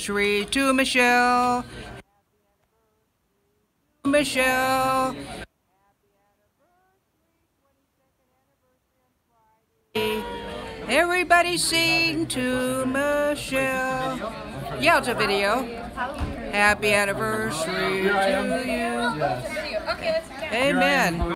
anniversary to Michelle. Michelle. Everybody sing to Michelle. Yeah, it's a video. Happy anniversary to you. Amen.